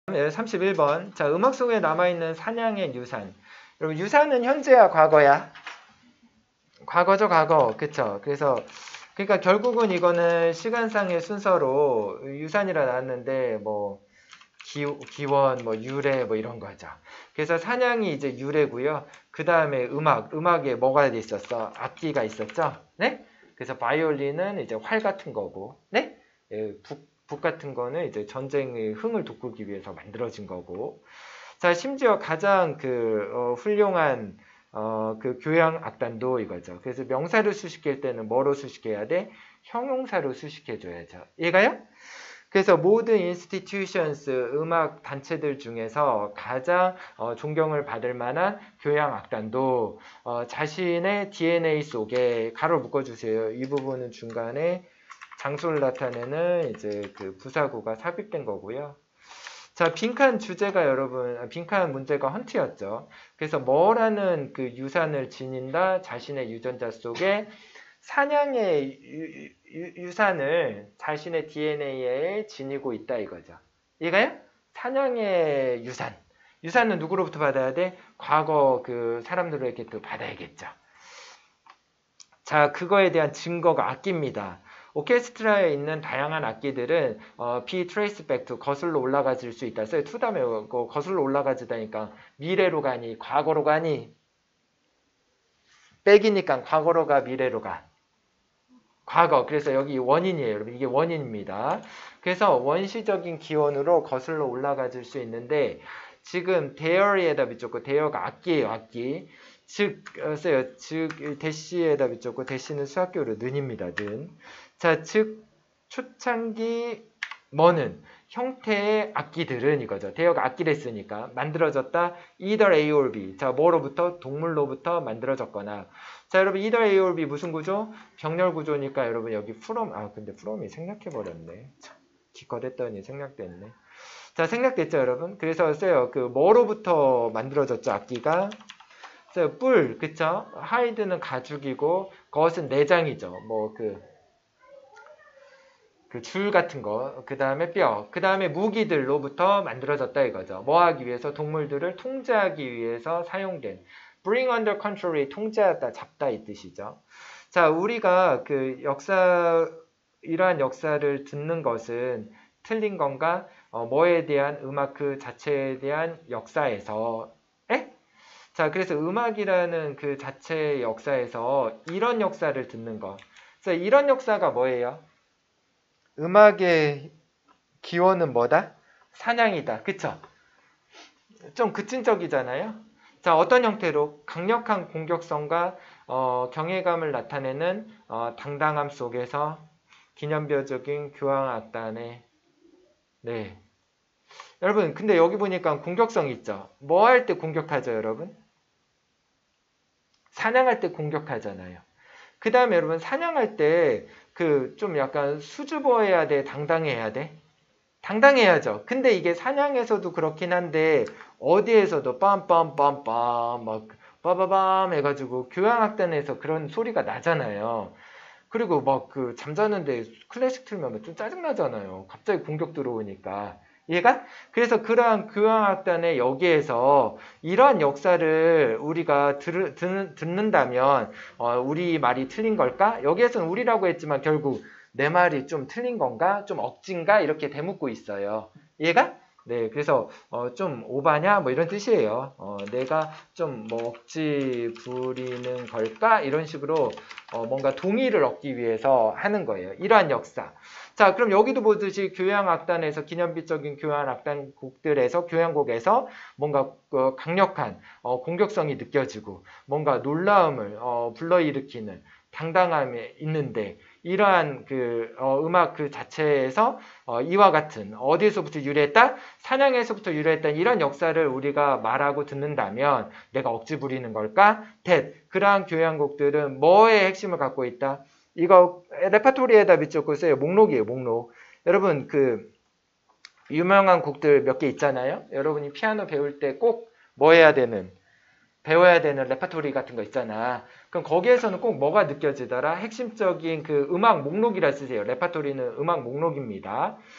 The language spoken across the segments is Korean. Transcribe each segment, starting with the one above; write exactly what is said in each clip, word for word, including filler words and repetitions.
삼십일 번. 자, 음악 속에 남아있는 사냥의 유산. 여러분, 유산은 현재야, 과거야? 과거죠, 과거. 그쵸? 그래서, 그러니까 결국은 이거는 시간상의 순서로 유산이라 나왔는데, 뭐, 기, 기원, 뭐, 유래, 뭐, 이런 거죠. 그래서 사냥이 이제 유래고요. 그 다음에 음악, 음악에 뭐가 있었어? 악기가 있었죠? 네? 그래서 바이올린은 이제 활 같은 거고, 네? 예, 북, 북 같은 거는 이제 전쟁의 흥을 돋구기 위해서 만들어진 거고. 자, 심지어 가장 그, 어, 훌륭한, 어, 그 교양 악단도 이거죠. 그래서 명사를 수식할 때는 뭐로 수식해야 돼? 형용사로 수식해줘야죠. 이해가요? 그래서 모든 institutions, 음악 단체들 중에서 가장 어, 존경을 받을 만한 교양 악단도 어, 자신의 디엔에이 속에 가로 묶어주세요. 이 부분은 중간에 장소를 나타내는 이제 그 부사구가 삽입된 거고요. 자, 빈칸 주제가 여러분, 빈칸 문제가 헌트였죠. 그래서 뭐라는 그 유산을 지닌다 자신의 유전자 속에 사냥의 유, 유, 유산을 자신의 디엔에이에 지니고 있다 이거죠. 이거요? 사냥의 유산. 유산은 누구로부터 받아야 돼? 과거 그 사람들에게 또 받아야겠죠. 자, 그거에 대한 증거가 악기입니다. 오케스트라에 있는 다양한 악기들은 어, be traced back to 거슬러 올라가질 수 있다. 써요. to 다음에 거슬러 올라가지다니까 미래로 가니 과거로 가니 백이니까 과거로 가 미래로 가. 과거. 그래서 여기 원인이에요. 여러분 이게 원인입니다. 그래서 원시적인 기원으로 거슬러 올라가질 수 있는데 지금 theory에다 비쳤고 theory가 악기예요. 악기. 즉, 써요. 즉, 대시에다 비쳤고 대시는 수학교로 는입니다. 는. 자, 즉 초창기 뭐는 형태의 악기들은 이거죠. 대여가 악기를 쓰니까 만들어졌다. either A or B. 자, 뭐로부터? 동물로부터 만들어졌거나. 자, 여러분 either A or B 무슨 구조? 병렬 구조니까 여러분 여기 from. 아, 근데 from이 생략해버렸네. 참, 기껏했더니 생략됐네. 자, 생략됐죠, 여러분? 그래서 써요. 그 뭐로부터 만들어졌죠, 악기가? 써요. 뿔, 그쵸? 하이드는 가죽이고 것은 내장이죠. 뭐 그 그 줄 같은 거, 그 다음에 뼈, 그 다음에 무기들로부터 만들어졌다 이거죠. 뭐 하기 위해서? 동물들을 통제하기 위해서 사용된 bring under control이 통제하다, 잡다 이 뜻이죠. 자, 우리가 그 역사, 이러한 역사를 듣는 것은 틀린 건가? 어, 뭐에 대한 음악 그 자체에 대한 역사에서 에? 자, 그래서 음악이라는 그 자체의 역사에서 이런 역사를 듣는 거. 그래서 이런 역사가 뭐예요? 음악의 기원은 뭐다? 사냥이다. 그쵸? 좀 급진적이잖아요. 자, 어떤 형태로? 강력한 공격성과 어, 경외감을 나타내는 어, 당당함 속에서 기념비적인 교향악단의 네. 여러분, 근데 여기 보니까 공격성 있죠? 뭐 할 때 공격하죠, 여러분? 사냥할 때 공격하잖아요. 그 다음에 여러분, 사냥할 때 그 좀 약간 수줍어해야 돼? 당당해야 돼? 당당해야죠. 근데 이게 사냥에서도 그렇긴 한데 어디에서도 빰빰빰빰 막 빠바밤 해가지고 교향악단에서 그런 소리가 나잖아요. 그리고 막 그 잠자는데 클래식 틀면 좀 짜증나잖아요. 갑자기 공격 들어오니까. 얘가? 그래서 그러한 교향악단의 여기에서 이러한 역사를 우리가 들, 듣, 듣는다면 어, 우리 말이 틀린 걸까? 여기에서는 우리라고 했지만 결국 내 말이 좀 틀린 건가? 좀 억진가? 이렇게 대묻고 있어요. 얘가? 네, 그래서 어, 좀 오바냐? 뭐 이런 뜻이에요. 어, 내가 좀 뭐 억지 부리는 걸까? 이런 식으로 어, 뭔가 동의를 얻기 위해서 하는 거예요. 이러한 역사. 자, 그럼 여기도 보듯이 교향악단에서 기념비적인 교향악단 곡들에서 교향곡에서 뭔가 어, 강력한 어, 공격성이 느껴지고 뭔가 놀라움을 어, 불러일으키는 당당함이 있는데 이러한 그 어, 음악 그 자체에서 어, 이와 같은 어디에서부터 유래했다? 사냥에서부터 유래했다. 이런 역사를 우리가 말하고 듣는다면 내가 억지 부리는 걸까? 대 그러한 교향곡들은 뭐의 핵심을 갖고 있다? 이거 레파토리에다 비추고 써요. 목록이에요. 목록. 여러분 그 유명한 곡들 몇 개 있잖아요. 여러분이 피아노 배울 때 꼭 뭐 해야 되는 배워야 되는 레파토리 같은 거 있잖아. 그럼 거기에서는 꼭 뭐가 느껴지더라? 핵심적인 그 음악 목록이라 쓰세요. 레파토리는 음악 목록입니다.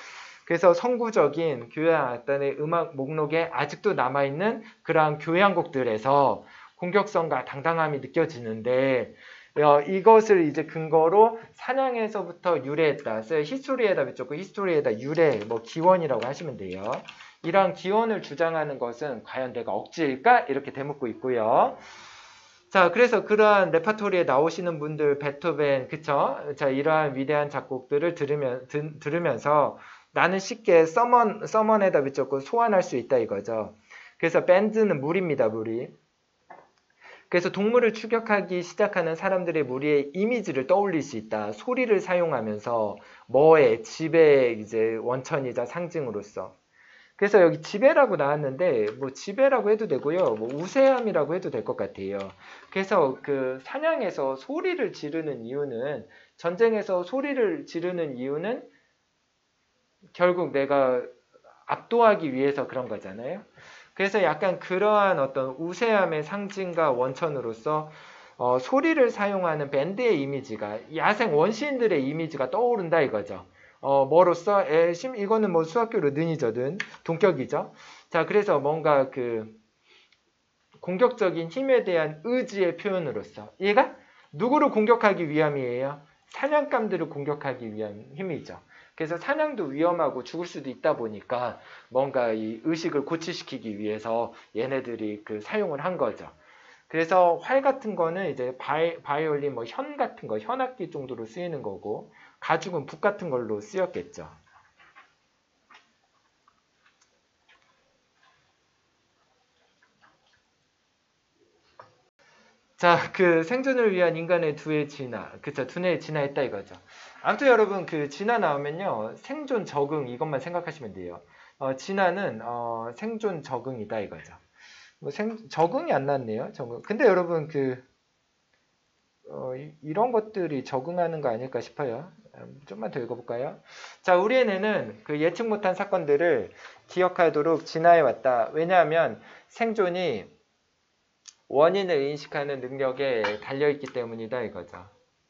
그래서 선구적인 교향악단의 음악 목록에 아직도 남아있는 그러한 교향곡들에서 공격성과 당당함이 느껴지는데 어, 이것을 이제 근거로 사냥에서부터 유래했다. 히스토리에다 비쳤고 히스토리에다 유래, 뭐 기원이라고 하시면 돼요. 이러한 기원을 주장하는 것은 과연 내가 억지일까? 이렇게 되묻고 있고요. 자, 그래서 그러한 레파토리에 나오시는 분들, 베토벤, 그쵸? 자, 이러한 위대한 작곡들을 들으면, 드, 들으면서 나는 쉽게 서먼, 서먼에다 비쳤고 소환할 수 있다 이거죠. 그래서 밴드는 무리입니다, 무리. 그래서 동물을 추격하기 시작하는 사람들의 무리의 이미지를 떠올릴 수 있다. 소리를 사용하면서 뭐의 지배의 이제 원천이자 상징으로서. 그래서 여기 지배라고 나왔는데 뭐 지배라고 해도 되고요. 뭐 우세함이라고 해도 될 것 같아요. 그래서 그 사냥에서 소리를 지르는 이유는 전쟁에서 소리를 지르는 이유는 결국 내가 압도하기 위해서 그런 거잖아요. 그래서 약간 그러한 어떤 우세함의 상징과 원천으로서 어, 소리를 사용하는 밴드의 이미지가 야생 원시인들의 이미지가 떠오른다 이거죠. 어, 뭐로써? 에, 심, 이거는 뭐 수학교로 는이저든 동격이죠. 자, 그래서 뭔가 그 공격적인 힘에 대한 의지의 표현으로서 얘가 누구를 공격하기 위함이에요? 사냥감들을 공격하기 위한 힘이죠. 그래서 사냥도 위험하고 죽을 수도 있다 보니까 뭔가 이 의식을 고취시키기 위해서 얘네들이 그 사용을 한 거죠. 그래서 활 같은 거는 이제 바이, 바이올린 뭐 현 같은 거, 현악기 정도로 쓰이는 거고 가죽은 북 같은 걸로 쓰였겠죠. 자, 그 생존을 위한 인간의 두의 진화, 그쵸, 두뇌의 진화했다 이거죠. 아무튼 여러분 그 진화 나오면요 생존 적응 이것만 생각하시면 돼요. 어, 진화는 어, 생존 적응이다 이거죠. 뭐 생, 적응이 안 났네요. 적응. 근데 여러분 그 어, 이, 이런 것들이 적응하는 거 아닐까 싶어요. 음, 좀만 더 읽어볼까요? 자, 우리 애는 그 예측 못한 사건들을 기억하도록 진화해 왔다. 왜냐하면 생존이 원인을 인식하는 능력에 달려있기 때문이다 이거죠.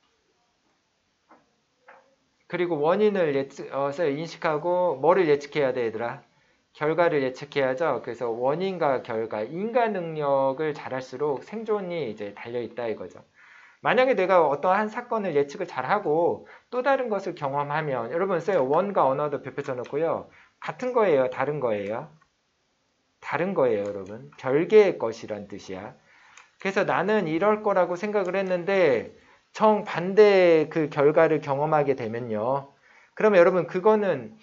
그리고 원인을 예측, 어, 인식하고 뭐를 예측해야 돼 얘들아? 결과를 예측해야죠. 그래서 원인과 결과, 인과 능력을 잘할수록 생존이 이제 달려있다 이거죠. 만약에 내가 어떠한 한 사건을 예측을 잘하고 또 다른 것을 경험하면 여러분 써요. 원과 언어도 겹쳐 놓고요. 같은 거예요? 다른 거예요? 다른 거예요 여러분. 별개의 것이란 뜻이야. 그래서 나는 이럴 거라고 생각을 했는데 정반대의 그 결과를 경험하게 되면요. 그러면 여러분 그거는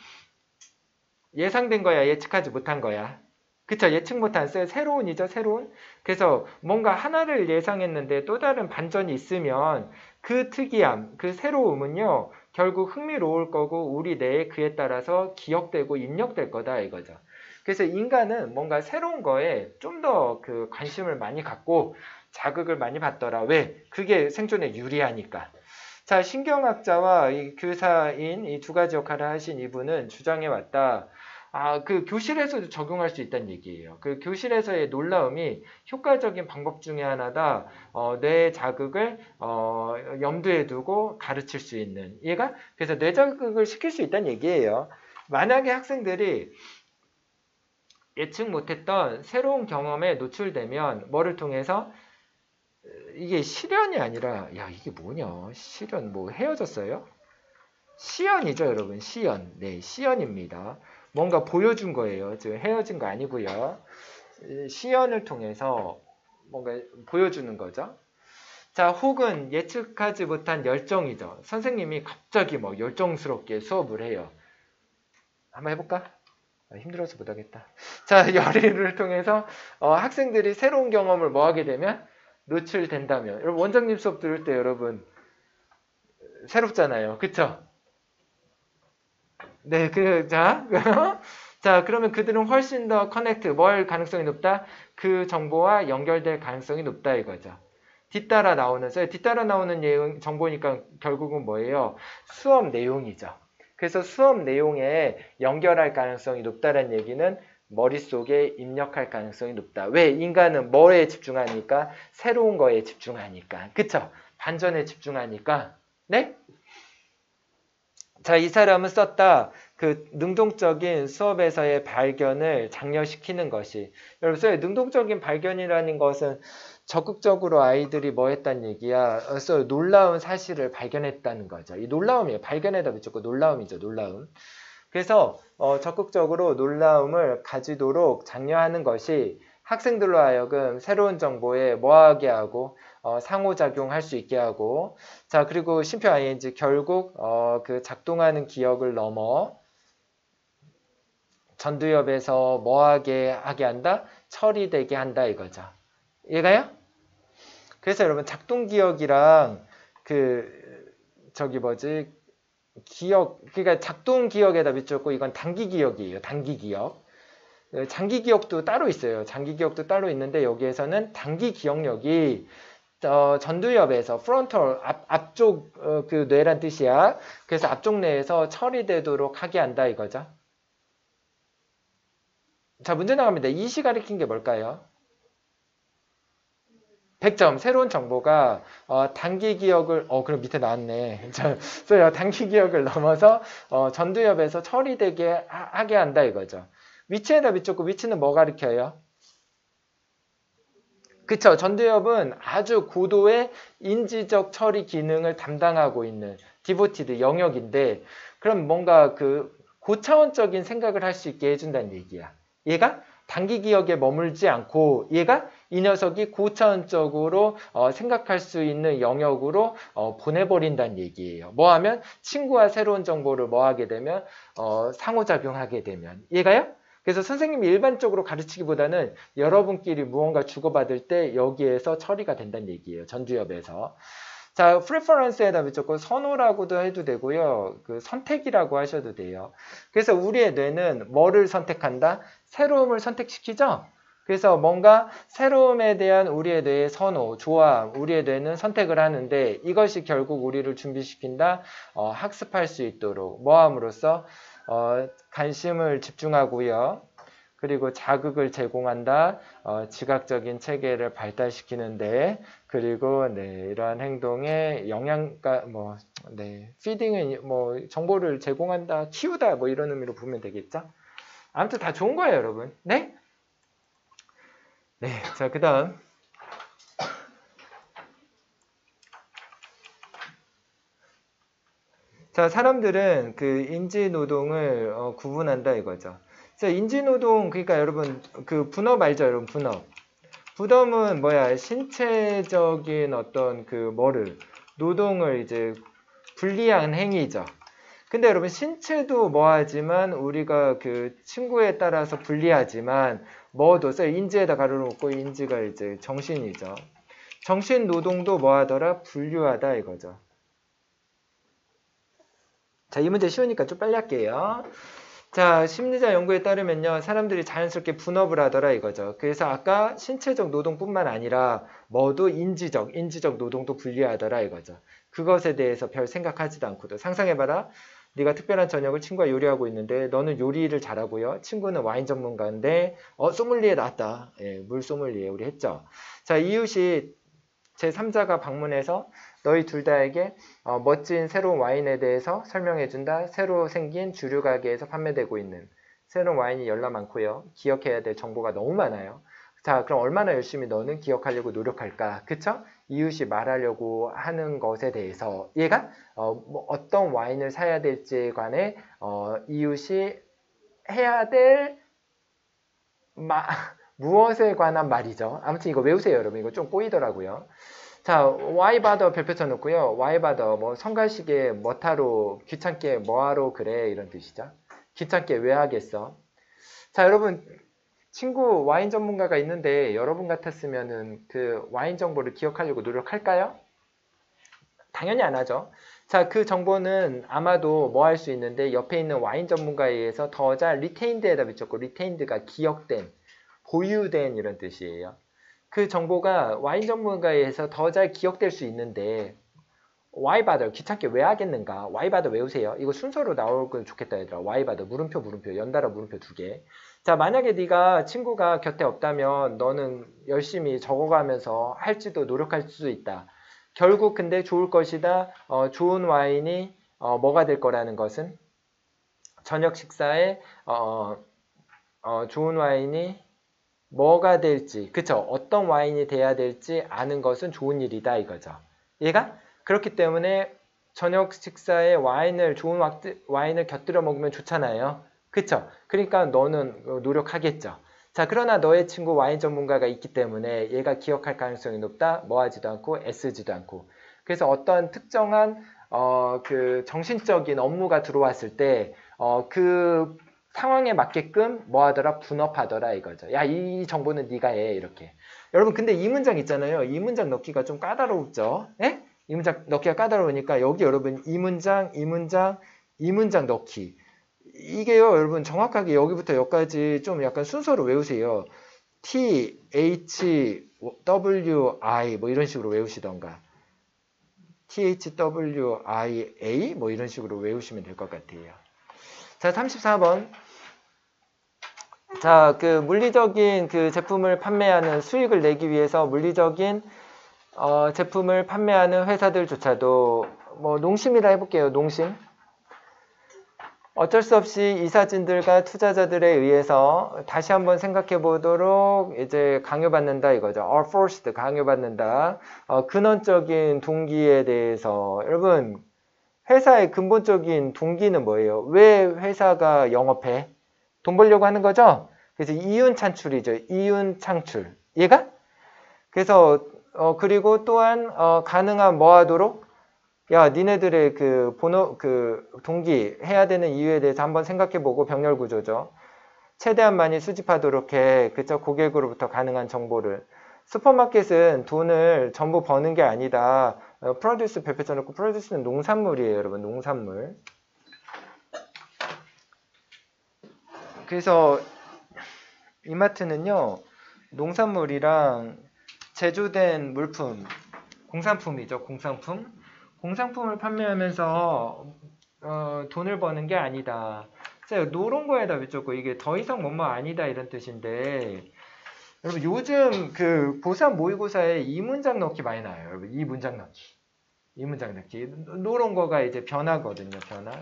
예상된 거야, 예측하지 못한 거야. 그쵸? 예측 못한 새로운이죠, 새로운. 그래서 뭔가 하나를 예상했는데 또 다른 반전이 있으면 그 특이함, 그 새로움은요, 결국 흥미로울 거고 우리 뇌에 그에 따라서 기억되고 입력될 거다 이거죠. 그래서 인간은 뭔가 새로운 거에 좀 더 그 관심을 많이 갖고 자극을 많이 받더라. 왜? 그게 생존에 유리하니까. 자, 신경학자와 이 교사인 이 두 가지 역할을 하신 이분은 주장해 왔다. 아, 그 교실에서도 적용할 수 있다는 얘기예요. 그 교실에서의 놀라움이 효과적인 방법 중에 하나다. 어, 뇌 자극을 어, 염두에 두고 가르칠 수 있는. 얘가 그래서 뇌 자극을 시킬 수 있다는 얘기예요. 만약에 학생들이 예측 못했던 새로운 경험에 노출되면 뭐를 통해서 이게 실연이 아니라 야 이게 뭐냐 실연 뭐 헤어졌어요? 시연이죠 여러분 시연 네 시연입니다. 뭔가 보여준 거예요. 지금 헤어진 거 아니고요. 시연을 통해서 뭔가 보여주는 거죠. 자 혹은 예측하지 못한 열정이죠. 선생님이 갑자기 뭐 열정스럽게 수업을 해요. 한번 해볼까? 아, 힘들어서 못하겠다. 자 열의를 통해서 어, 학생들이 새로운 경험을 뭐 하게 되면 노출된다면 여러분 원장님 수업 들을 때 여러분 새롭잖아요. 그쵸? 네, 그, 자, 자, 그러면 그들은 훨씬 더 커넥트, 뭘 가능성이 높다? 그 정보와 연결될 가능성이 높다 이거죠. 뒤따라 나오는, 뒤따라 나오는 내용, 정보니까 결국은 뭐예요? 수업 내용이죠. 그래서 수업 내용에 연결할 가능성이 높다는 얘기는 머릿속에 입력할 가능성이 높다. 왜? 인간은 뭐에 집중하니까? 새로운 거에 집중하니까. 그쵸? 반전에 집중하니까. 네? 자, 이 사람은 썼다. 그 능동적인 수업에서의 발견을 장려시키는 것이. 여러분, 능동적인 발견이라는 것은 적극적으로 아이들이 뭐 했다는 얘기야? 그래서 놀라운 사실을 발견했다는 거죠. 이 놀라움이에요. 발견에다 붙였고 놀라움이죠. 놀라움. 그래서 어, 적극적으로 놀라움을 가지도록 장려하는 것이 학생들로 하여금 새로운 정보에 뭐하게 하고 어, 상호작용할 수 있게 하고, 자, 그리고 심표 아이엔지 결국 어, 그 작동하는 기억을 넘어 전두엽에서 뭐하게 하게 한다? 처리되게 한다 이거죠. 이해가요? 그래서 여러분 작동 기억이랑 그 저기 뭐지 기억, 그러니까 작동 기억에다 비추었고 이건 단기 기억이에요. 단기 기억. 장기 기억도 따로 있어요. 장기 기억도 따로 있는데 여기에서는 단기 기억력이 어, 전두엽에서 프론털 앞, 앞쪽 어, 그 뇌란 뜻이야. 그래서 앞쪽 뇌에서 처리되도록 하게 한다 이거죠. 자, 문제 나갑니다. 이시 가리킨 게 뭘까요? 백 점. 새로운 정보가 어, 단기 기억을 어 그럼 밑에 나왔네. 저 단기 기억을 넘어서 어, 전두엽에서 처리되게 하, 하게 한다 이거죠. 위치에다 비추고 위치는 뭐 가리켜요? 그쵸. 전두엽은 아주 고도의 인지적 처리 기능을 담당하고 있는 디보티드 영역인데, 그럼 뭔가 그 고차원적인 생각을 할 수 있게 해준다는 얘기야. 얘가 단기 기억에 머물지 않고 얘가 이 녀석이 고차원적으로 어, 생각할 수 있는 영역으로 어, 보내버린다는 얘기예요. 뭐 하면 친구와 새로운 정보를 뭐 하게 되면 어, 상호작용하게 되면. 얘가요? 그래서 선생님이 일반적으로 가르치기보다는 여러분끼리 무언가 주고받을 때 여기에서 처리가 된다는 얘기예요. 전두엽에서. 자, preference에다 붙였고 선호라고도 해도 되고요. 그 선택이라고 하셔도 돼요. 그래서 우리의 뇌는 뭐를 선택한다? 새로움을 선택시키죠? 그래서 뭔가 새로움에 대한 우리의 뇌의 선호, 좋아함, 우리의 뇌는 선택을 하는데 이것이 결국 우리를 준비시킨다? 어, 학습할 수 있도록 뭐함으로써 어, 관심을 집중하고요. 그리고 자극을 제공한다. 어, 지각적인 체계를 발달시키는데, 그리고 네, 이러한 행동에 영양가 뭐 네, 피딩은 뭐 정보를 제공한다, 키우다 뭐 이런 의미로 보면 되겠죠. 아무튼 다 좋은 거예요, 여러분. 네? 네. 자, 그다음 자, 사람들은 그 인지 노동을 어, 구분한다 이거죠. 자, 인지 노동 그러니까 여러분 그 분업 알죠, 여러분 분업. 분업은 뭐야? 신체적인 어떤 그 뭐를 노동을 이제 분리한 행위죠. 근데 여러분 신체도 뭐하지만 우리가 그 친구에 따라서 분리하지만 뭐도 써 인지에다 가려놓고 인지가 이제 정신이죠. 정신 노동도 뭐하더라? 분류하다 이거죠. 자, 이 문제 쉬우니까 좀 빨리 할게요. 자, 심리자 연구에 따르면요, 사람들이 자연스럽게 분업을 하더라 이거죠. 그래서 아까 신체적 노동뿐만 아니라 뭐도 인지적, 인지적 노동도 분리하더라 이거죠. 그것에 대해서 별 생각하지도 않고도. 상상해봐라. 네가 특별한 저녁을 친구가 요리하고 있는데 너는 요리를 잘하고요. 친구는 와인 전문가인데 어 소믈리에 나왔다. 예, 물 소믈리에 우리 했죠. 자, 이웃이 제삼자가 방문해서 너희 둘 다에게 어, 멋진 새로운 와인에 대해서 설명해준다. 새로 생긴 주류 가게에서 판매되고 있는 새로운 와인이 열나 많고요. 기억해야 될 정보가 너무 많아요. 자, 그럼 얼마나 열심히 너는 기억하려고 노력할까? 그쵸? 이웃이 말하려고 하는 것에 대해서 얘가 어, 뭐 어떤 와인을 사야 될지에 관해 어, 이웃이 해야 될 마, 무엇에 관한 말이죠. 아무튼 이거 외우세요, 여러분. 이거 좀 꼬이더라고요. 자, why bother 별표 쳐놓고요. why bother 뭐 성가시게 뭐하러 귀찮게 뭐하러 그래 이런 뜻이죠. 귀찮게 왜 하겠어. 자, 여러분 친구 와인 전문가가 있는데 여러분 같았으면은 그 와인 정보를 기억하려고 노력할까요? 당연히 안 하죠. 자, 그 정보는 아마도 뭐 할 수 있는데 옆에 있는 와인 전문가에 의해서 더 잘 retained에다 붙였고 retained가 기억된, 보유된 이런 뜻이에요. 그 정보가 와인 전문가에 의해서 더 잘 기억될 수 있는데 why bother 귀찮게 왜 하겠는가. why bother 외우세요. 이거 순서로 나오면 좋겠다 얘들아. why bother 물음표 물음표 연달아 물음표 두 개. 자, 만약에 네가 친구가 곁에 없다면 너는 열심히 적어가면서 할지도 노력할 수 있다. 결국 근데 좋을 것이다. 어, 좋은 와인이 어, 뭐가 될 거라는 것은 저녁 식사에 어, 어, 좋은 와인이 뭐가 될지, 그쵸? 어떤 와인이 돼야 될지 아는 것은 좋은 일이다 이거죠. 얘가 그렇기 때문에 저녁 식사에 와인을 좋은 와인을 곁들여 먹으면 좋잖아요. 그쵸? 그러니까 너는 노력하겠죠. 자, 그러나 너의 친구 와인 전문가가 있기 때문에 얘가 기억할 가능성이 높다. 뭐 하지도 않고 애쓰지도 않고. 그래서 어떤 특정한 어, 그 정신적인 업무가 들어왔을 때 어, 그 상황에 맞게끔 뭐 하더라? 분업하더라 이거죠. 야, 이 정보는 네가 해 이렇게. 여러분 근데 이 문장 있잖아요. 이 문장 넣기가 좀 까다롭죠? 예? 이 문장 넣기가 까다로우니까 여기 여러분 이 문장, 이 문장, 이 문장 넣기. 이게요 여러분 정확하게 여기부터 여기까지 좀 약간 순서로 외우세요. T, H, W, I 뭐 이런 식으로 외우시던가. T, H, W, I, A 뭐 이런 식으로 외우시면 될 것 같아요. 자, 삼십사 번. 자, 그 물리적인 그 제품을 판매하는 수익을 내기 위해서 물리적인 어, 제품을 판매하는 회사들조차도 뭐 농심이라 해볼게요. 농심. 어쩔 수 없이 이 사진들과 투자자들에 의해서 다시 한번 생각해 보도록 이제 강요받는다 이거죠. are forced 강요받는다. 어, 근원적인 동기에 대해서 여러분 회사의 근본적인 동기는 뭐예요? 왜 회사가 영업해? 돈 벌려고 하는 거죠? 그래서 이윤 창출이죠. 이윤 창출. 얘가? 그래서 어 그리고 또한 어 가능한 뭐 하도록? 야, 니네들의 그 본업 그 동기 해야 되는 이유에 대해서 한번 생각해 보고 병렬 구조죠. 최대한 많이 수집하도록 해. 그쵸? 고객으로부터 가능한 정보를. 슈퍼마켓은 돈을 전부 버는 게 아니다. 어, 프로듀스 별표 쳐놓고 프로듀스는 농산물이에요, 여러분. 농산물. 그래서 이마트는요. 농산물이랑 제조된 물품, 공산품이죠. 공산품. 공산품을 판매하면서 어, 돈을 버는 게 아니다. 노런 거에다 비쳤고 이게 더 이상 뭐뭐 아니다 이런 뜻인데 여러분 요즘 그 고삼 모의고사에 이 문장 넣기 많이 나와요. 여러분 이 문장 넣기. 이 문장 넣기. 노런 거가 이제 변화거든요. 변화.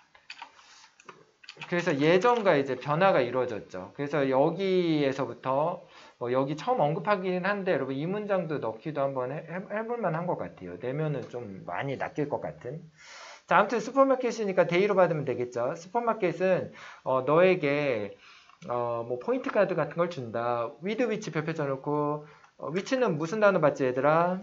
그래서 예전과 이제 변화가 이루어졌죠. 그래서 여기에서부터 뭐 여기 처음 언급하긴 한데 여러분 이 문장도 넣기도 한번 해, 해볼 만한 것 같아요. 내면은 좀 많이 낚일 것 같은. 자, 아무튼 슈퍼마켓이니까 데이로 받으면 되겠죠. 슈퍼마켓은 어, 너에게 어, 뭐 포인트 카드 같은 걸 준다. with which 별표 쳐놓고 어, which는 무슨 단어 받지 얘들아?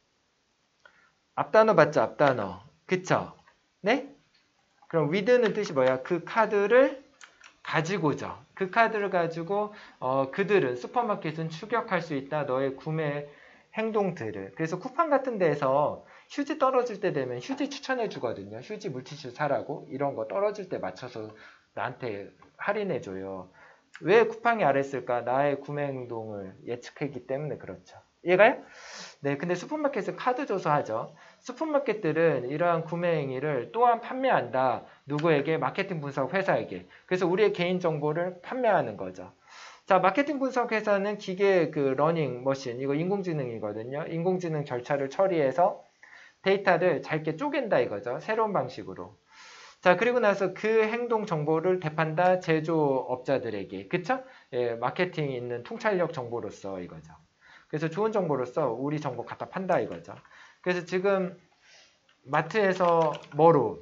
앞단어 받죠. 앞단어. 그쵸? 네? 그럼 with는 뜻이 뭐야? 그 카드를 가지고죠. 그 카드를 가지고 어, 그들은 슈퍼마켓은 추격할 수 있다. 너의 구매 행동들을. 그래서 쿠팡 같은 데에서 휴지 떨어질 때 되면 휴지 추천해 주거든요. 휴지 물티슈 사라고 이런 거 떨어질 때 맞춰서 나한테 할인해 줘요. 왜 쿠팡이 알았을까? 나의 구매 행동을 예측했기 때문에 그렇죠. 이해가요? 네, 근데 슈퍼마켓은 카드 줘서 하죠. 슈퍼마켓들은 이러한 구매 행위를 또한 판매한다. 누구에게? 마케팅 분석 회사에게. 그래서 우리의 개인 정보를 판매하는 거죠. 자, 마케팅 분석 회사는 기계 그 러닝 머신, 이거 인공지능이거든요. 인공지능 절차를 처리해서 데이터를 짧게 쪼갠다 이거죠. 새로운 방식으로. 자, 그리고 나서 그 행동 정보를 대판다 제조업자들에게. 그쵸? 예, 마케팅이 있는 통찰력 정보로서 이거죠. 그래서 좋은 정보로서 우리 정보 갖다 판다 이거죠. 그래서 지금 마트에서 뭐로?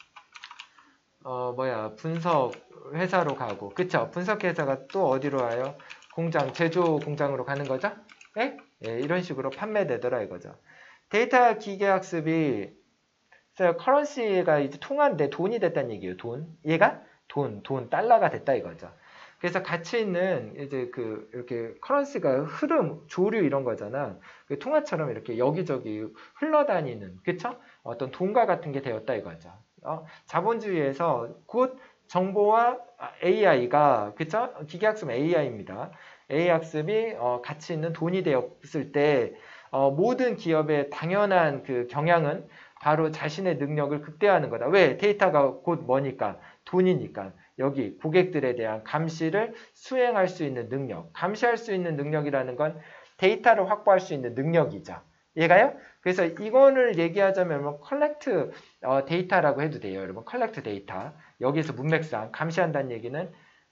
어, 뭐야, 분석 회사로 가고. 그쵸? 분석 회사가 또 어디로 와요? 공장, 제조 공장으로 가는 거죠? 예? 예, 이런 식으로 판매되더라 이거죠. 데이터 기계학습이 커런시가 이제 통화인데 돈이 됐다는 얘기예요. 돈. 얘가 돈, 돈, 달러가 됐다 이거죠. 그래서 가치 있는 이제 그 이렇게 커런시가 흐름, 조류 이런 거잖아. 그 통화처럼 이렇게 여기저기 흘러다니는, 그쵸? 어떤 돈과 같은 게 되었다 이거죠. 어, 자본주의에서 곧 정보와 에이아이가, 그쵸? 기계학습 에이아이입니다. 에이아이 학습이 어, 가치 있는 돈이 되었을 때 어, 모든 기업의 당연한 그 경향은 바로 자신의 능력을 극대화하는 거다. 왜? 데이터가 곧 뭐니까? 돈이니까. 여기 고객들에 대한 감시를 수행할 수 있는 능력. 감시할 수 있는 능력이라는 건 데이터를 확보할 수 있는 능력이죠. 얘가요? 그래서 이거를 얘기하자면 뭐 컬렉트 어, 데이터라고 해도 돼요. 여러분 컬렉트 데이터. 여기서 문맥상 감시한다는 얘기는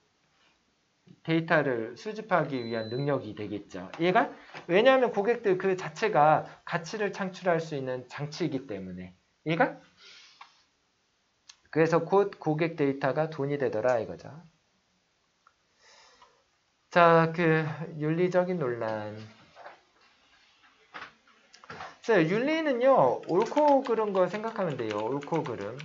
데이터를 수집하기 위한 능력이 되겠죠. 얘가 왜냐하면 고객들 그 자체가 가치를 창출할 수 있는 장치이기 때문에 얘가 그래서 곧 고객 데이터가 돈이 되더라 이거죠. 자, 그 윤리적인 논란. 자, 윤리는요 옳고 그른 거 생각하면 돼요. 옳고 그름.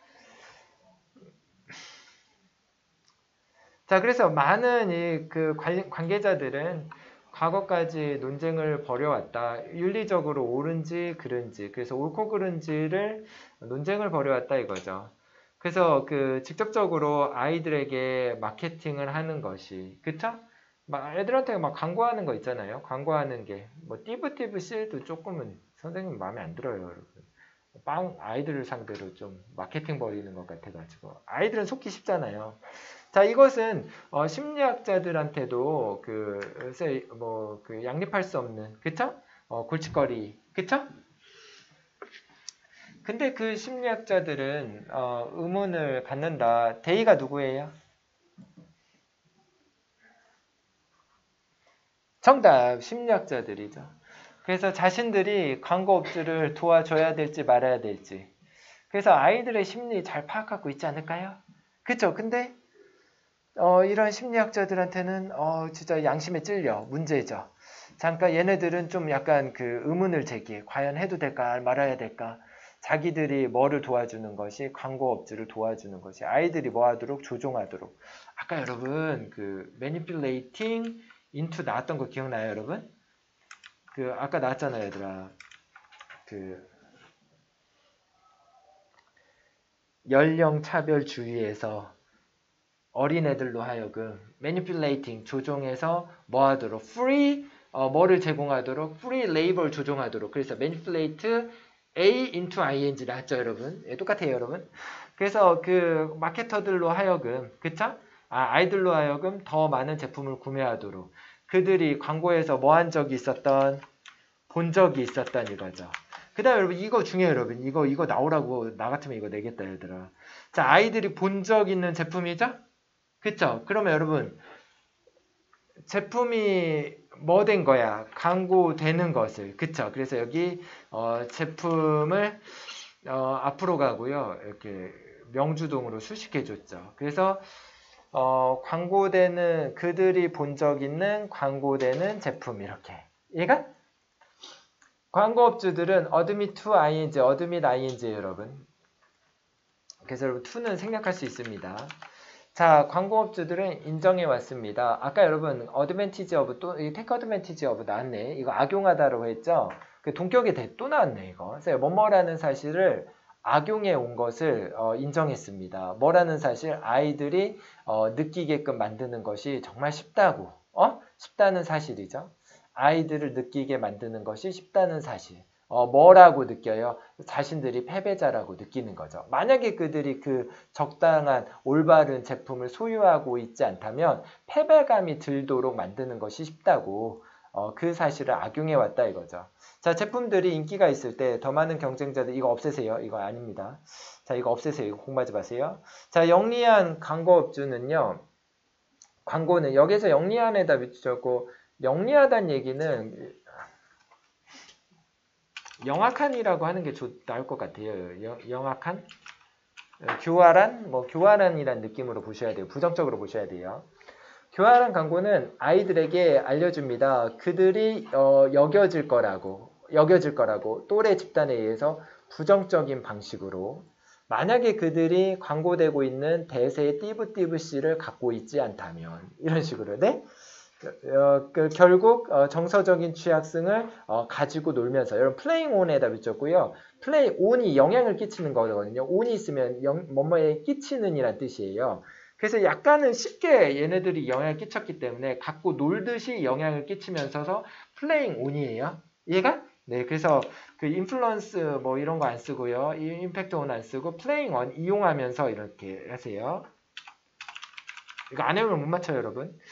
자, 그래서 많은 이 그 관계자들은 과거까지 논쟁을 벌여왔다. 윤리적으로 옳은지 그른지, 그래서 옳고 그른지를 논쟁을 벌여왔다 이거죠. 그래서 그 직접적으로 아이들에게 마케팅을 하는 것이, 그쵸? 막 애들한테 막 광고하는 거 있잖아요. 광고하는 게 뭐 띠부띠부 씨도 조금은 선생님 마음에 안 들어요, 여러분. 빵 아이들을 상대로 좀 마케팅 벌이는 것 같아가지고 아이들은 속기 쉽잖아요. 자, 이것은 어, 심리학자들한테도 그 뭐 그 양립할 수 없는 그쵸? 어, 골칫거리 그쵸? 근데 그 심리학자들은 어, 의문을 갖는다. 대의가 누구예요? 정답 심리학자들이죠. 그래서 자신들이 광고업주를 도와줘야 될지 말아야 될지. 그래서 아이들의 심리 잘 파악하고 있지 않을까요? 그쵸? 근데 어, 이런 심리학자들한테는 어, 진짜 양심에 찔려 문제죠. 잠깐 얘네들은 좀 약간 그 의문을 제기해. 과연 해도 될까 말아야 될까? 자기들이 뭐를 도와주는 것이 광고업주를 도와주는 것이 아이들이 뭐 하도록 조종하도록. 아까 여러분 그 manipulating into 나왔던 거 기억나요, 여러분? 그 아까 나왔잖아요, 얘들아. 그 연령 차별주의에서 어린애들로 하여금 manipulating 조종해서 뭐 하도록 free 어, 뭐를 제공하도록 free labor 조종하도록 그래서 manipulate A into ing 나왔죠 여러분? 예, 똑같아요 여러분. 그래서 그 마케터들로 하여금 그쵸? 아, 아이들로 하여금 더 많은 제품을 구매하도록 그들이 광고에서 뭐 한 적이 있었던 본 적이 있었던 이거죠. 그 다음에 여러분 이거 중요해요 여러분. 이거 이거 나오라고 나 같으면 이거 내겠다 얘들아. 자, 아이들이 본 적 있는 제품이죠? 그쵸? 그러면 여러분 제품이 뭐 된 거야? 광고되는 것을 그쵸? 그래서 여기 어, 제품을 어, 앞으로 가고요 이렇게 명주동으로 수식해 줬죠. 그래서 어, 광고되는 그들이 본 적 있는 광고되는 제품 이렇게 얘가 광고업주들은 어드밋 to ing 어드밋 ing 여러분. 그래서 여러분 to는 생략할 수 있습니다. 자, 광고업주들은 인정해 왔습니다. 아까 여러분 어드밴티지 오브 또 테크 어드밴티지 오브 나왔네. 이거 악용하다라고 했죠. 그 동격에 대 또 나왔네 이거. 그래서 뭐뭐라는 사실을 악용해 온 것을 어, 인정했습니다. 뭐라는 사실 아이들이 어, 느끼게끔 만드는 것이 정말 쉽다고. 어? 쉽다는 사실이죠. 아이들을 느끼게 만드는 것이 쉽다는 사실. 어, 뭐라고 느껴요? 자신들이 패배자라고 느끼는 거죠. 만약에 그들이 그 적당한 올바른 제품을 소유하고 있지 않다면 패배감이 들도록 만드는 것이 쉽다고 어, 그 사실을 악용해 왔다 이거죠. 자, 제품들이 인기가 있을 때 더 많은 경쟁자들 이거 없애세요. 이거 아닙니다. 자, 이거 없애세요. 이거 공부하지 마세요. 자, 영리한 광고업주는요. 광고는 여기서 영리한에다 붙였고 영리하다는 얘기는 영악한이라고 하는 게 좋, 나을 것 같아요. 영, 영악한? 교활한? 뭐 교활한이란 느낌으로 보셔야 돼요. 부정적으로 보셔야 돼요. 교활한 광고는 아이들에게 알려줍니다. 그들이 어, 여겨질 거라고 여겨질 거라고 또래 집단에 의해서 부정적인 방식으로 만약에 그들이 광고되고 있는 대세의 띠부띠부씨를 갖고 있지 않다면 이런 식으로 네? 어, 그 결국 어, 정서적인 취약성을 어, 가지고 놀면서 여러분 플레잉 온에다 붙였고요. 플레이 온이 영향을 끼치는 거거든요. 온이 있으면 영, 뭐뭐에 끼치는 이란 뜻이에요. 그래서 약간은 쉽게 얘네들이 영향을 끼쳤기 때문에 갖고 놀듯이 영향을 끼치면서 플레잉 온이에요. 얘가? 네, 그래서 그 인플루언스 뭐 이런 거 안 쓰고요. 이 임팩트 온 안 쓰고 플레잉 온 이용하면서 이렇게 하세요. 이거 안 해보면 못 맞춰요, 여러분.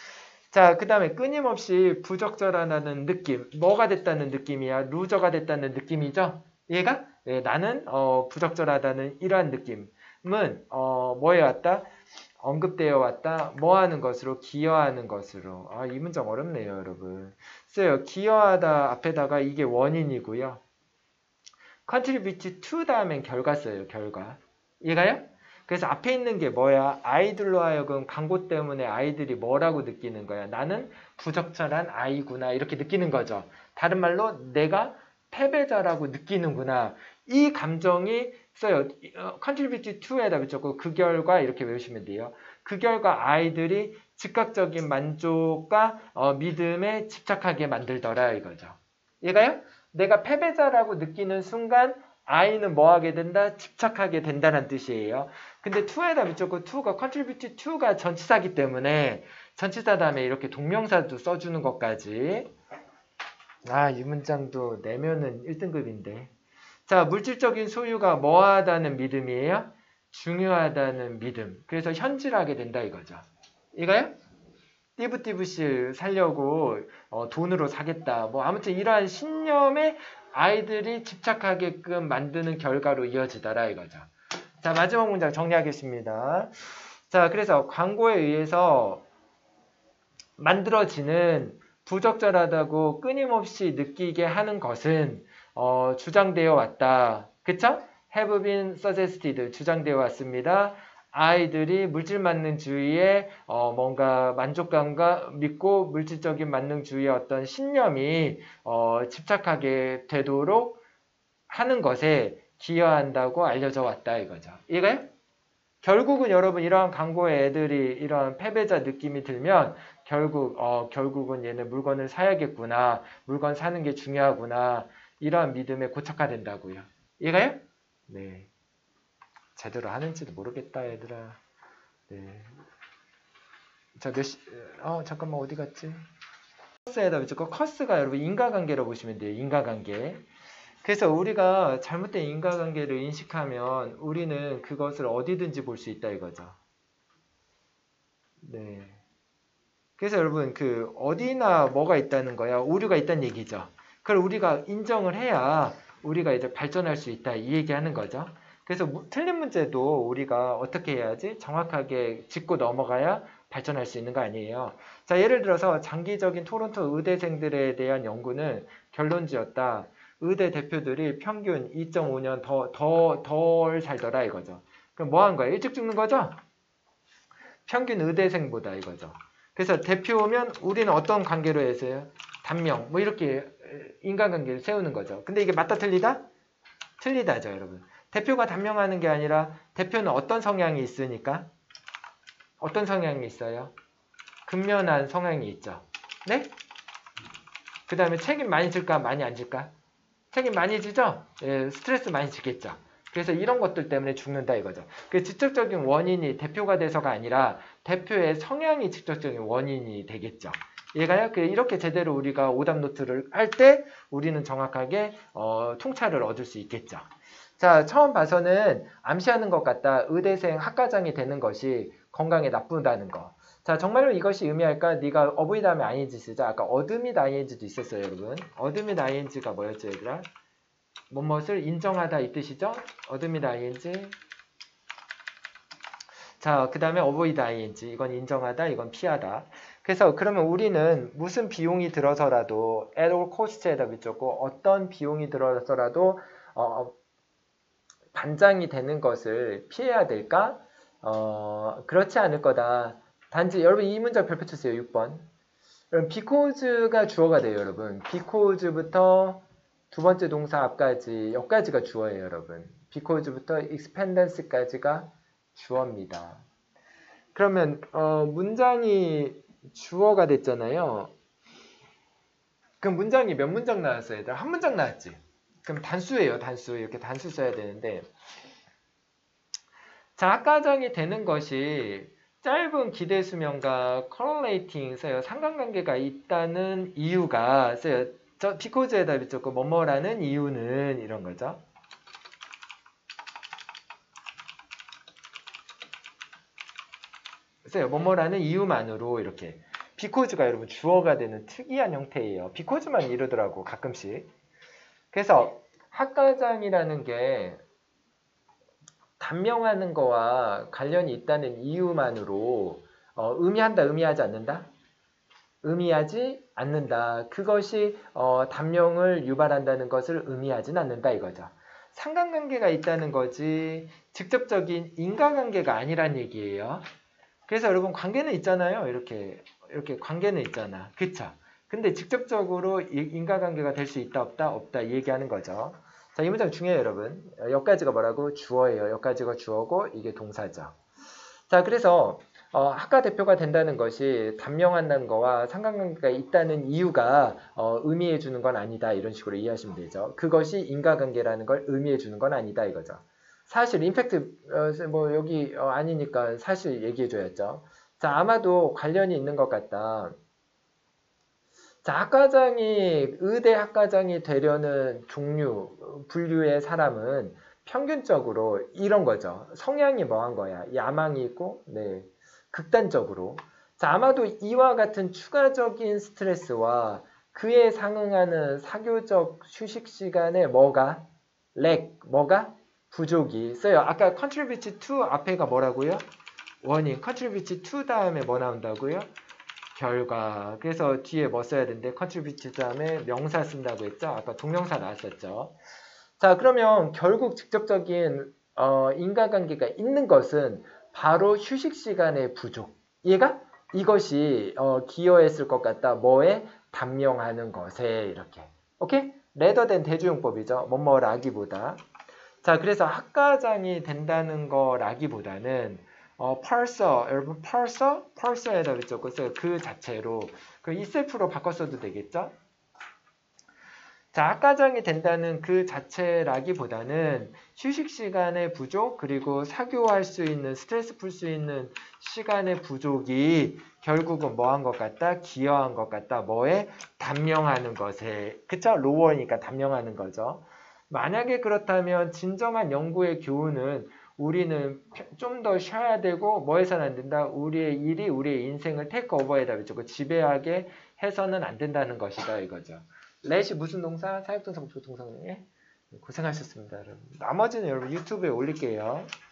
자, 그 다음에 끊임없이 부적절하다는 느낌. 뭐가 됐다는 느낌이야? 루저가 됐다는 느낌이죠? 얘가? 네, 나는 어, 부적절하다는 이러한 느낌은 어, 뭐에 왔다? 언급되어 왔다. 뭐 하는 것으로? 기여하는 것으로. 아, 이 문장 어렵네요, 여러분. 써요. 기여하다 앞에다가 이게 원인이고요. contribute to 다음엔 결과 써요, 결과. 얘가요? 그래서 앞에 있는 게 뭐야? 아이들로 하여금 광고 때문에 아이들이 뭐라고 느끼는 거야? 나는 부적절한 아이구나. 이렇게 느끼는 거죠. 다른 말로 내가 패배자라고 느끼는구나. 이 감정이 써요. contribute to에다 붙였고 그 결과 이렇게 외우시면 돼요. 그 결과 아이들이 즉각적인 만족과 어, 믿음에 집착하게 만들더라 이거죠. 얘가요? 내가 패배자라고 느끼는 순간 아이는 뭐 하게 된다? 집착하게 된다는 뜻이에요. 근데 to에다 붙였고 to가 contribute to가 전치사기 때문에 전치사 다음에 이렇게 동명사도 써주는 것까지. 아, 이 문장도 내면은 일 등급인데. 자, 물질적인 소유가 뭐하다는 믿음이에요? 중요하다는 믿음. 그래서 현질하게 된다 이거죠. 이거요? 띠부띠부실 살려고 어, 돈으로 사겠다. 뭐 아무튼 이러한 신념에 아이들이 집착하게끔 만드는 결과로 이어지더라 이거죠. 자, 마지막 문장 정리하겠습니다. 자, 그래서 광고에 의해서 만들어지는 부적절하다고 끊임없이 느끼게 하는 것은 어, 주장되어 왔다. 그쵸? have been suggested 주장되어 왔습니다. 아이들이 물질 만능주의에 어, 뭔가 만족감과 믿고 물질적인 만능주의의 어떤 신념이 어, 집착하게 되도록 하는 것에 기여한다고 알려져 왔다 이거죠. 이거요? 결국은 여러분 이러한 광고에 애들이 이러한 패배자 느낌이 들면 결국 어 결국은 얘네 물건을 사야겠구나. 물건 사는 게 중요하구나. 이러한 믿음에 고착화된다고요. 이해가요? 네. 제대로 하는지도 모르겠다 얘들아. 네. 자, 몇 시, 어 잠깐만 어디 갔지? 커스에다 붙였고 커스가 여러분 인과관계로 보시면 돼요. 인과관계. 그래서 우리가 잘못된 인과관계를 인식하면 우리는 그것을 어디든지 볼 수 있다 이거죠. 네. 그래서 여러분 그 어디나 뭐가 있다는 거야. 오류가 있다는 얘기죠. 그걸 우리가 인정을 해야 우리가 이제 발전할 수 있다 이 얘기하는 거죠. 그래서 무, 틀린 문제도 우리가 어떻게 해야지 정확하게 짚고 넘어가야 발전할 수 있는 거 아니에요. 자, 예를 들어서 장기적인 토론토 의대생들에 대한 연구는 결론지었다. 의대 대표들이 평균 이 점 오 년 더, 더, 덜 살더라 이거죠. 그럼 뭐 한 거야? 일찍 죽는 거죠? 평균 의대생보다 이거죠. 그래서 대표면 우리는 어떤 관계로 해서요? 단명, 뭐 이렇게 인간관계를 세우는 거죠. 근데 이게 맞다 틀리다? 틀리다죠, 여러분. 대표가 단명하는 게 아니라 대표는 어떤 성향이 있으니까? 어떤 성향이 있어요? 근면한 성향이 있죠. 네? 그 다음에 책임 많이 질까? 많이 안 질까? 책임 많이 지죠? 예, 스트레스 많이 지겠죠. 그래서 이런 것들 때문에 죽는다 이거죠. 그 직접적인 원인이 대표가 돼서가 아니라 대표의 성향이 직접적인 원인이 되겠죠. 얘가요. 그 이렇게 제대로 우리가 오답 노트를 할 때 우리는 정확하게 어, 통찰을 얻을 수 있겠죠. 자, 처음 봐서는 암시하는 것 같다. 의대생 학과장이 되는 것이 건강에 나쁘다는 거. 자, 정말로 이것이 의미할까? 네가 어부이 다음에 아이엔지 쓰자. 아까 어드밋 아이엔지도 있었어요, 여러분. 어드밋 아이엔지가 뭐였죠, 얘들아? 뭐뭇을 인정하다 이 뜻이죠? 어드밋 아이엔지. 자, 그 다음에 어보이드 아이엔지. 이건 인정하다, 이건 피하다. 그래서 그러면 우리는 무슨 비용이 들어서라도 at all cost에다 붙였고 어떤 비용이 들어서라도 어, 반장이 되는 것을 피해야 될까? 어, 그렇지 않을 거다. 단지 여러분 이 문장 별표 주세요. 육 번. 여러분 because가 주어가 돼요, 여러분. because부터 두 번째 동사 앞까지 여기까지가 주어예요, 여러분. because부터 expendance까지가 주어입니다. 그러면 어, 문장이 주어가 됐잖아요. 그럼 문장이 몇 문장 나왔어요, 얘들아? 한 문장 나왔지? 그럼 단수예요, 단수. 이렇게 단수 써야 되는데 자, 학과장이 되는 것이 짧은 기대 수명과 correlating 써요. 상관관계가 있다는 이유가 써요. 저 because에다 붙였고 뭐뭐라는 이유는 이런 거죠. 써요. 뭐뭐라는 이유만으로 이렇게 because가 여러분 주어가 되는 특이한 형태예요. because만 이러더라고 가끔씩. 그래서 학과장이라는 게 단명하는 거와 관련이 있다는 이유만으로 어, 의미한다, 의미하지 않는다? 의미하지 않는다. 그것이 어, 단명을 유발한다는 것을 의미하진 않는다 이거죠. 상관관계가 있다는 거지 직접적인 인과관계가 아니란 얘기예요. 그래서 여러분 관계는 있잖아요. 이렇게 이렇게 관계는 있잖아. 그쵸? 근데 직접적으로 인과관계가 될 수 있다 없다 없다 얘기하는 거죠. 자, 이 문장 중요해요 여러분. 여기까지가 뭐라고? 주어예요. 여기까지가 주어고 이게 동사죠. 자, 그래서 어, 학과 대표가 된다는 것이 단명한다는 거와 상관관계가 있다는 이유가 어, 의미해 주는 건 아니다. 이런 식으로 이해하시면 되죠. 그것이 인과관계라는 걸 의미해 주는 건 아니다 이거죠. 사실 임팩트 어, 뭐 여기 어, 아니니까 사실 얘기해 줘야죠. 자, 아마도 관련이 있는 것 같다. 자, 학과장이 의대 학과장이 되려는 종류 분류의 사람은 평균적으로 이런 거죠. 성향이 뭐한 거야? 야망이 있고, 네, 극단적으로. 자, 아마도 이와 같은 추가적인 스트레스와 그에 상응하는 사교적 휴식 시간에 뭐가? 렉, 뭐가? 부족이 있어요. 아까 contribute to 앞에가 뭐라고요? 원인. contribute to 다음에 뭐 나온다고요? 결과. 그래서 뒤에 뭐 써야 되는데 contribute 다음에 명사 쓴다고 했죠? 아까 동명사 나왔었죠. 자, 그러면 결국 직접적인 어, 인과관계가 있는 것은 바로 휴식 시간의 부족. 얘가 이것이 어, 기여했을 것 같다. 뭐에? 단명하는 것에 이렇게. 오케이? rather than 대주용법이죠. 뭐뭐라기보다. 자, 그래서 학과장이 된다는 거라기보다는 어, parser, 여러분 parser? parser에다 적었어요. 그 자체로. 그 itself로 바꿨어도 되겠죠? 자, 학과장이 된다는 그 자체라기보다는 휴식 시간의 부족, 그리고 사교할 수 있는, 스트레스 풀 수 있는 시간의 부족이 결국은 뭐 한 것 같다? 기여한 것 같다. 뭐에? 단명하는 것에. 그쵸? 로어니까 단명하는 거죠. 만약에 그렇다면 진정한 연구의 교훈은 우리는 좀 더 쉬어야 되고 뭐 해서는 안 된다? 우리의 일이 우리의 인생을 테이크오버에다 비추고 지배하게 해서는 안 된다는 것이다 이거죠. let이 무슨 동사? 사역동사, 목적동사네. 고생하셨습니다 여러분. 나머지는 여러분 유튜브에 올릴게요.